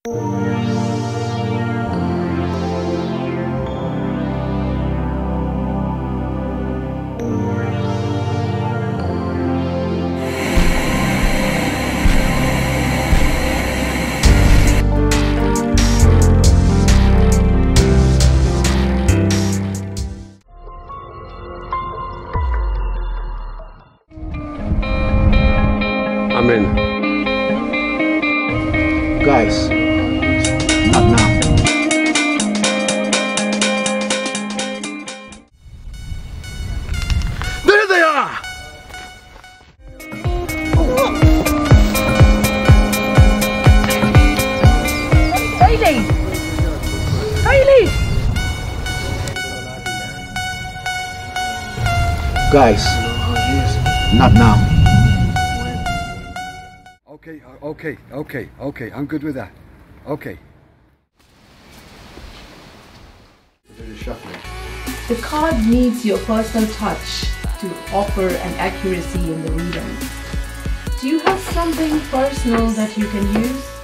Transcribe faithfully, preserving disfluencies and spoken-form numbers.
Guys, not now. There they are! Bailey! Bailey! Guys, not now. Okay, okay, okay, okay, I'm good with that. Okay. The card needs your personal touch to offer an accuracy in the reading. Do you have something personal that you can use?